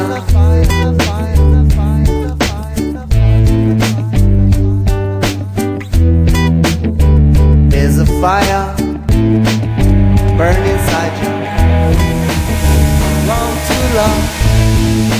There's a fire burning inside you. Long, too long.